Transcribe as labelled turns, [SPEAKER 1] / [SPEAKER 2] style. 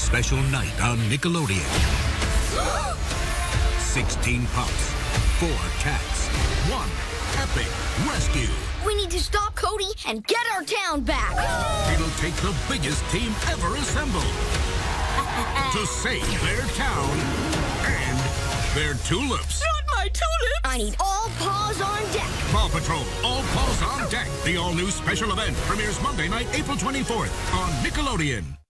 [SPEAKER 1] special night on Nickelodeon. 16 pups, 4 cats, 1 epic rescue.
[SPEAKER 2] We need to stop Cody and get our town back.
[SPEAKER 1] It'll take the biggest team ever assembled to save their town and their tulips.
[SPEAKER 3] Not my tulips!
[SPEAKER 2] I need all paws on deck.
[SPEAKER 1] Paw Patrol, all paws on deck. The all-new special event premieres Monday night, April 24th on Nickelodeon.